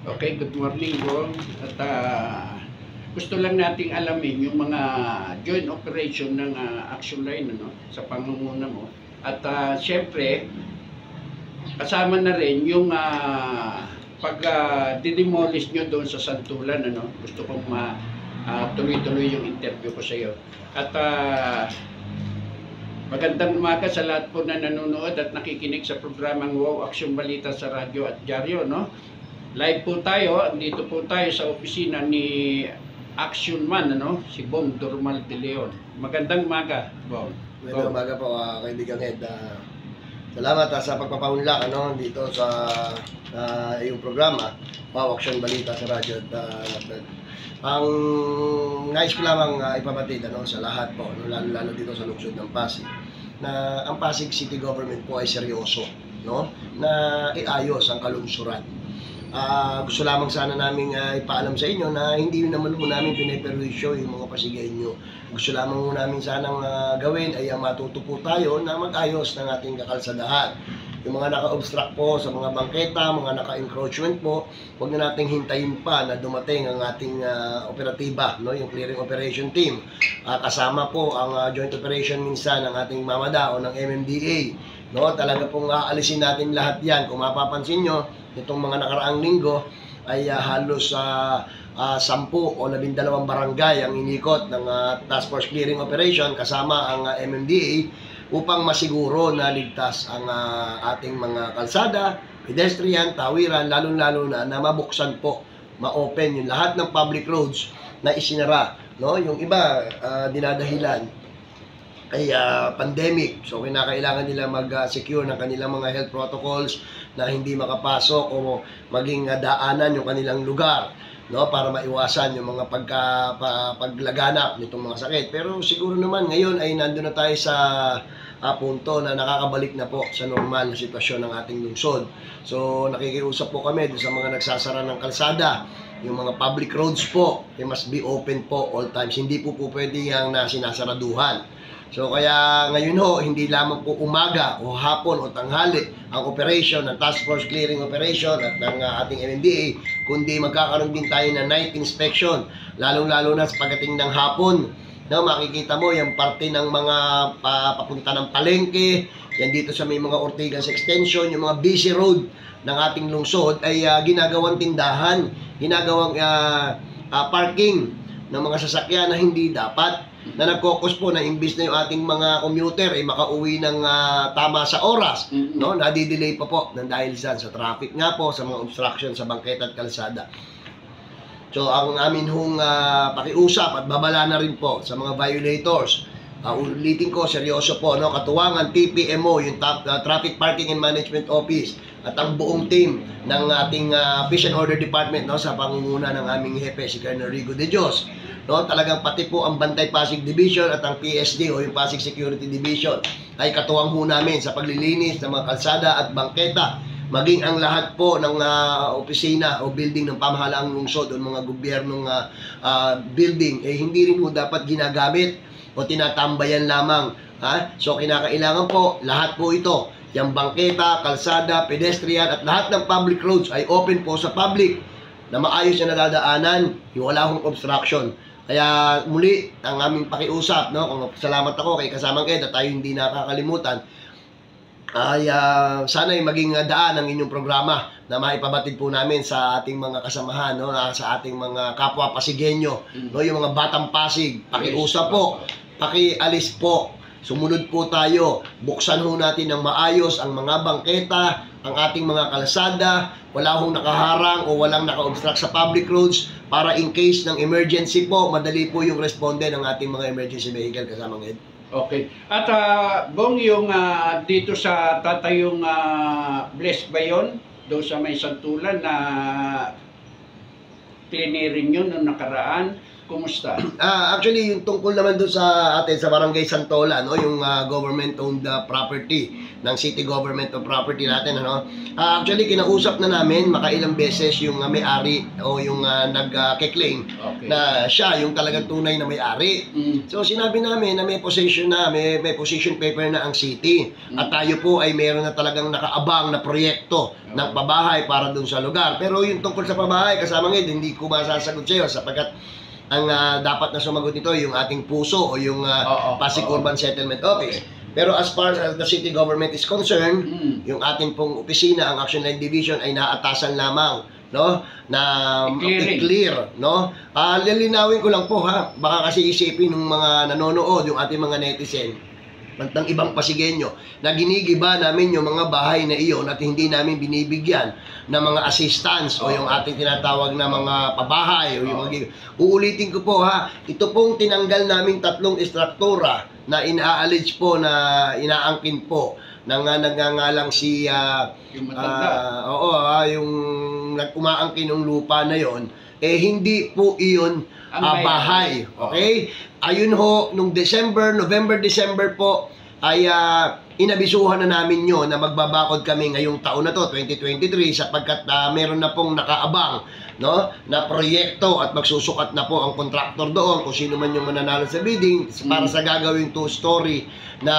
Okay, good morning po. At gusto lang nating alamin yung mga joint operation ng Action Line sa pangunguna mo. At syempre, kasama na rin yung pag didemolish nyo doon sa Santulan. Gusto kong tuloy-tuloy yung interview ko sa iyo. At magandang umaga sa lahat po na nanonood at nakikinig sa programang Wow Action Balita sa radyo at dyaryo. Live po tayo, dito po tayo sa opisina ni Action Man, si Bong Dormal de Leon. Magandang umaga, Bong. Magandang umaga po, kaibigang Ed. Salamat sa pagpapaunlak dito sa iyong programa, Wow Action Balita sa radyo. Ang nais ko lamang ipabatid sa lahat po, lalo dito sa lungsod ng Pasig, na ang Pasig City Government po ay seryoso na iayos ang kalungsuran. Gusto lamang sana namin ipaalam sa inyo na hindi naman po namin pinaperwisyo yung mga Pasigenyo. Gusto lamang po namin sanang gawin ay matuto po tayo na mag-ayos ng ating kakalsadahan. Yung mga naka-obstruct po sa mga bangketa, mga naka-encroachment po, huwag na nating hintayin pa na dumating ang ating operatiba, yung clearing operation team. Kasama po ang joint operation minsan ng ating mamada o ng MMDA. Talaga pong aalisin natin lahat yan. Kung mapapansin nyo, itong mga nakaraang linggo ay halos 10 o 12 barangay ang inikot ng Task Force Clearing Operation kasama ang MMDA upang masiguro na ligtas ang ating mga kalsada, pedestrian, tawiran, lalong-lalo na mabuksan po, ma-open yung lahat ng public roads na isinara. Yung iba dinadahilan ay pandemic, so kinakailangan nila mag-secure ng kanilang mga health protocols na hindi makapasok o maging daanan yung kanilang lugar para maiwasan yung mga paglaganap nitong mga sakit. Pero siguro naman ngayon ay nandun na tayo sa punto na nakakabalik na po sa normal na sitwasyon ng ating lungsod. So nakikiusap po kami sa mga nagsasara ng kalsada. Yung mga public roads po, they must be open po all times. Hindi po pwede yung sinasaraduhan. So kaya ngayon hindi lamang po umaga o hapon o tanghali ang operation ng Task Force Clearing Operation at ng ating MMDA, kundi magkakaroon din tayo ng night inspection, lalong-lalo na sa pagdating ng hapon. Makikita mo yung parte ng mga papunta ng palengke, yan dito sa may mga Ortigas Extension, yung mga busy road ng ating lungsod ay ginagawang tindahan, ginagawang parking ng mga sasakyan na hindi dapat, na nag-focus po na imbis na yung ating mga commuter ay makauwi ng tama sa oras, nadidelay pa po ng dahil sa traffic nga po, sa mga obstruction sa bangketa at kalsada. So ang amin hong pakiusap at babala na rin po sa mga violators, ulitin ko, seryoso po, katuwangan TPMO, yung Traffic Parking and Management Office, at ang buong team ng ating Peace and Order Department sa pangunguna ng aming hepe, si Colonel Rigo de Dios. Talagang pati po ang Bantay Pasig Division at ang PSD o yung Pasig Security Division ay katuwang ho namin sa paglilinis ng mga kalsada at bangketa, maging ang lahat po ng opisina o building ng pamahalaang lungsod o mga gobyernong building hindi rin po dapat ginagamit o tinatambayan lamang. So kinakailangan po lahat po ito, yung bangketa, kalsada, pedestrian at lahat ng public roads ay open po sa public na maayos na nadadaanan, yung wala akong obstruction. Kaya muli, ang aming pakiusap, kung salamat ako kay kasamang Ed at tayo hindi nakakalimutan, ay sana'y maging daan ang inyong programa na maipabatid po namin sa ating mga kasamahan, sa ating mga kapwa Pasigenyo, yung mga Batang Pasig, pakiusap po, pakialis po, sumunod po tayo, buksan ho natin ng maayos ang mga bangketa, ang ating mga kalsada, wala hong nakaharang o walang naka-obstruct sa public roads para in case ng emergency po, madali po yung responde ng ating mga emergency vehicle kasamang Ed. Okay. At Bong, yung dito sa tatayong Bless ba yun? Doon sa may Santulan na clearing yun noong nakaraan. Kumusta? Actually, yung tungkol naman doon sa atin sa Barangay Santola, no, yung government-owned property ng city government of property natin, ano. Actually, kinausap na namin makailang beses yung may-ari o yung nag-claim na siya yung talagang tunay na may-ari. So, sinabi namin na may possession na, may possession paper na ang city. At tayo po ay meron na talagang nakaabang na proyekto ng pabahay para doon sa lugar. Pero yung tungkol sa pabahay, kasama ngayon, hindi ko masasagot sa iyo sapagkat ang dapat na sumagot nito yung ating puso o yung Pasig Urban Settlement Office. Pero as far as the city government is concerned, yung ating pong opisina, ang Action Line Division ay naatasan lamang, no, na i-clear, no. Lilinawin ko lang po, ha, baka kasi isipin ng mga nanonood, yung ating mga netizen ng ibang Pasigenyo na ginigiba namin yung mga bahay na iyon at hindi namin binibigyan ng mga assistance o yung ating tinatawag na mga pabahay o yung mga uulitin ko po, ha, ito pong tinanggal namin 3 istruktura na ina-allege po na inaangkin po ng nagngangalang si yung matanda. Yung umaangkin ng lupa na yon, hindi po iyon bahay. Okay? Ayun ho, nung November, December po, ay inabisuhan na namin yun na magbabakod kami ngayong taon na to, 2023, sapagkat meron na pong nakaabang, no, na proyekto at magsusukat na po ang contractor doon kung sino man yung mananalo sa bidding para sa gagawing 2-story na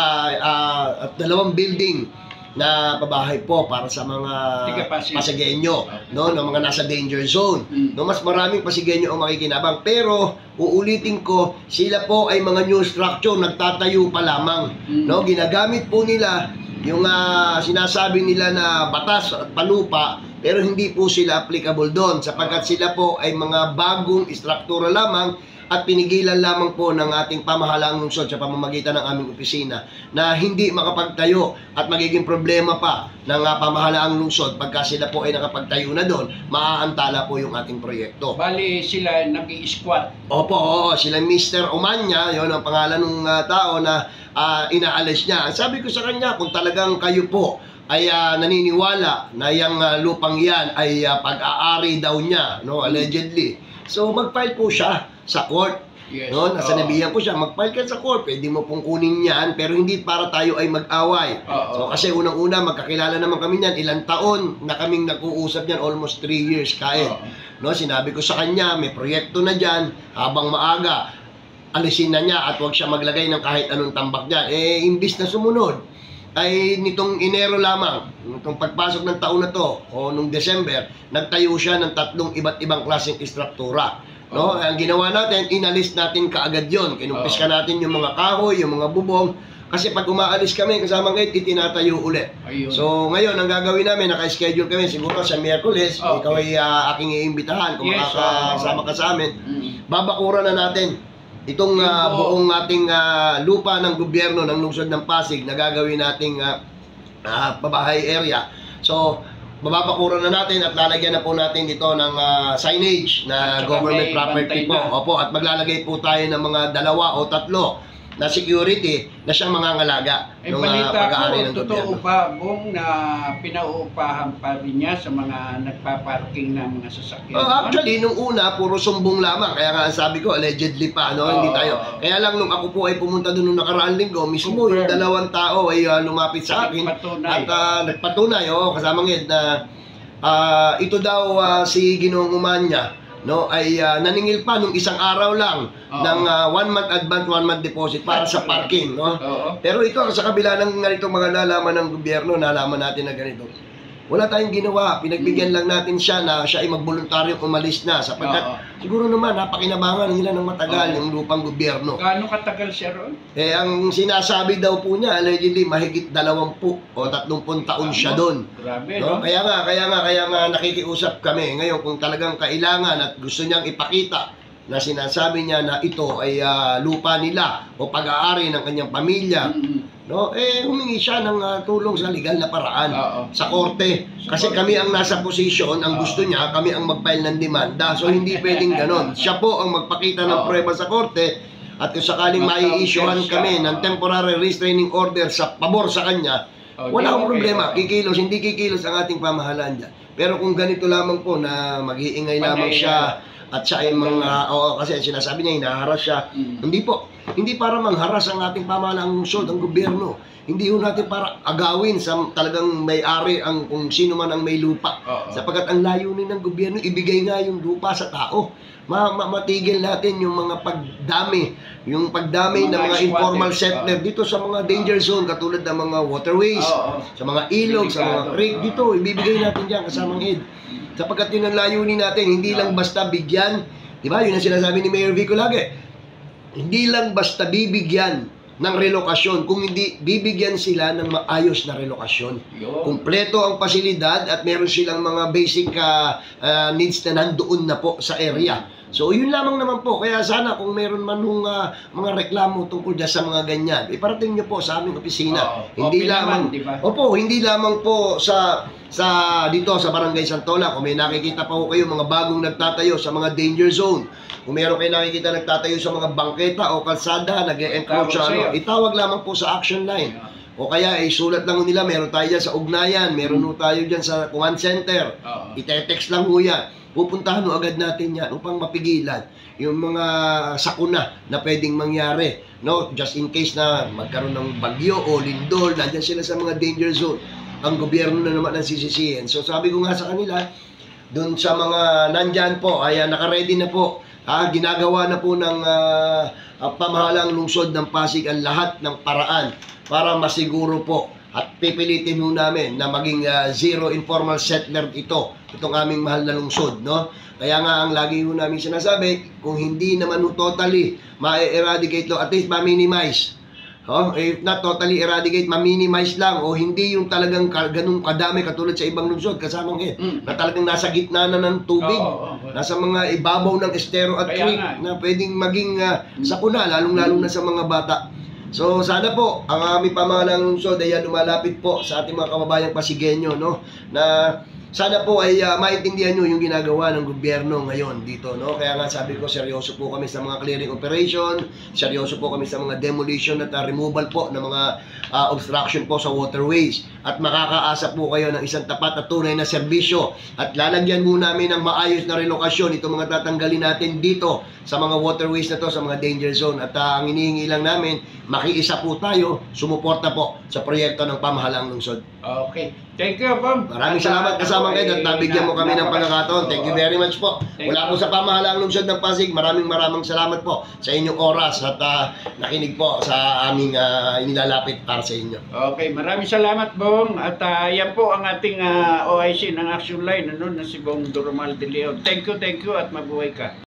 2 building na pabahay po para sa mga Pasigenyo, no, ng mga nasa danger zone. No, mas maraming Pasigenyo ang makikinabang, pero uulitin ko, sila po ay mga new structure, nagtatayo pa lamang, no, ginagamit po nila yung sinasabi nila na batas at palupa, pero hindi po sila applicable doon sapagkat sila po ay mga bagong istruktura lamang at pinigilan lamang po ng ating pamahalaang lungsod sa pamamagitan ng aming opisina na hindi makapagtayo at magiging problema pa ng pamahalaang lungsod pagka sila po ay nakapagtayo na doon, maaantala po yung ating proyekto. Bali sila nag-i-squat. Opo, sila Mr. Omanya, yon ang pangalan ng tao na inaalis niya. Sabi ko sa kanya, kung talagang kayo po ay naniniwala na yung lupang yan ay pag-aari daw niya, no, allegedly, so mag-file po siya sa court. Yes. No, nasa nabihan ko siya, mag-file ka sa court, pwede mo pong kunin yan, pero hindi para tayo ay mag-away. So kasi unang-una, magkakilala naman kami niyan, ilang taon na kaming nag-uusap niyan, almost 3 years kahit. No, sinabi ko sa kanya, may proyekto na diyan, habang maaga, alisin na niya at huwag siya maglagay ng kahit anong tambak diyan. Imbis na sumunod, ay nitong Enero lamang, nitong pagpasok ng taon na to, o nung December, nagtayo siya ng 3 iba't ibang klaseng istruktura. No, ang ginawa natin, inalis natin kaagad yon. Kinumpis ka natin yung mga kahoy, yung mga bubong. Kasi pag umaalis kami, kasama ngayon, itinatayo ulit. So, ngayon, ang gagawin namin, naka-schedule kami, siguro sa Miyerkules, ikaw ay aking iimbitahan kung makakasama ka sa amin. Babakuran na natin itong buong ating lupa ng gobyerno ng lungsod ng Pasig na gagawin nating pabahay area. So, mababakuran na natin at lalagyan na po natin dito ng signage na government property po. Opo, at maglalagay po tayo ng mga 2 o 3 na security na siyang mangangalaga ng pag-aari ng totoo gobyerno. ba, Bong, na pinauupahan pa rin niya sa mga nagpa-parking na mga sasakyan? Actually, nung una, puro sumbong lamang. Kaya nga sabi ko, allegedly pa, no? Hindi tayo. Kaya lang, nung ako po ay pumunta doon nung nakaraang linggo, mismo yung 2 tao ay lumapit sa akin at nagpatunay, kasama ngayon na ito daw si Ginoong Umanya, no, ay naningil pa nung isang araw lang ng 1 month advance, 1 month deposit para sa parking, no. Pero ito sa kabila ng ganitong mga nalaman ng gobyerno, nalaman natin na ganito, wala tayong ginawa, pinagbigyan lang natin siya na siya ay magboluntaryong umalis na sapagkat siguro naman napakinabangan nila ng matagal yung lupang gobyerno. Gaano katagal siya ron? Ang sinasabi daw po niya, allegedly mahigit 20 o 30 taon siya doon. Grabe, no? Kaya nga nakikiusap kami ngayon kung talagang kailangan at gusto niyang ipakita na sinasabi niya na ito ay lupa nila o pag-aari ng kanyang pamilya, no, humingi siya ng tulong sa legal na paraan sa korte. Kasi kami ang nasa posisyon, ang gusto niya, kami ang mag-file ng demanda. So hindi pwedeng ganon. Siya po ang magpakita ng prueba sa korte at kung sakaling mai-issuehan kami ng temporary restraining order sa pabor sa kanya, wala akong problema. Kikilos, hindi kikilos ang ating pamahalaan dyan. Pero kung ganito lamang po na mag-iingay lamang siya at siya ay kasi ang sinasabi niya, hinaharas siya. Hindi po. Hindi para mangharas ang ating pamahalaang lungsod, ang gobyerno. Hindi ho natin para agawin sa talagang may-ari ang kung sino man ang may lupa. Sapagkat ang layunin ng gobyerno, ibigay nga yung lupa sa tao. Matigil natin yung mga pagdami ng mga informal settler dito sa mga danger zone, katulad ng mga waterways, sa mga ilog, sa mga creek, dito, ibibigay natin dyan kasamang Ed. Sapagkat yun ang layunin natin, hindi lang basta bigyan, di ba? Yun ang sinasabi ni Mayor Vico lagi. Hindi lang basta bibigyan ng relokasyon, kung hindi bibigyan sila ng maayos na relokasyon. Kumpleto ang pasilidad at meron silang mga basic needs na nandoon na po sa area. So, yun lamang naman po. Kaya sana kung meron man mga reklamo tungkol dyan sa mga ganyan, iparating nyo po sa aming opisina. Hindi lamang, diba? Opo, hindi lamang po dito sa Barangay Santola. Kung may nakikita pa po kayo mga bagong nagtatayo sa mga danger zone, kung meron kayo nakikita nagtatayo sa mga bangketa o kalsada, nag-e-encroach, itawag lamang po sa action line. O kaya isulat lang nila, meron tayo dyan sa ugnayan, meron tayo dyan sa command center. Ite-text lang ho yan. Pupuntahan ho agad natin yan upang mapigilan yung mga sakuna na pwedeng mangyari. No? Just in case na magkaroon ng bagyo o lindol, nandiyan sila sa mga danger zone. Ang gobyerno na naman ang sisisihin. So sabi ko nga sa kanila, dun sa mga nandyan po, ay nakaready na po. Ginagawa na po ng pamahalang lungsod ng Pasig ang lahat ng paraan para masiguro po at pipilitin ho namin na maging zero informal settler itong aming mahal na lungsod, no? Kaya nga ang lagi ho namin sinasabi, kung hindi naman ho totally ma-eradicate lo, at least ma-minimize. If not totally eradicate, ma-minimize lang, o hindi yung talagang ganun kadami katulad sa ibang lungsod, kasamang na talagang nasa gitna na ng tubig, nasa mga ibabaw ng estero at creek, na pwedeng maging sakuna, lalong-lalo na sa mga bata. So sana po ang aming pamahalang lungsod ay lumalapit po sa ating mga kababayang Pasigenyo, no, na sana po ay maintindihan nyo yung ginagawa ng gobyerno ngayon dito, no? Kaya nga sabi ko, seryoso po kami sa mga clearing operation, seryoso po kami sa mga demolition at removal po ng mga obstruction po sa waterways, at makakaasa po kayo ng isang tapat at tunay na serbisyo, at lalagyan mo namin ng maayos na relokasyon itong mga tatanggalin natin dito sa mga waterways na to, sa mga danger zone. At ang inihingi lang namin, makiisa po tayo, sumuporta po sa proyekto ng pamahalaang lungsod. Okay. Thank you, Pam. Maraming salamat kasama kayo at nabigyan mo kami ng pagkakataon. Thank you very much po. Mula po sa pamahalaang lungsod ng Pasig, maraming salamat po sa inyong oras at nakinig po sa aming inilalapit para sa inyo. Okay, maraming salamat, Bong. At yan po ang ating OIC ng Action Line, na si Bong Doromal de Leon. Thank you at mabuhay ka.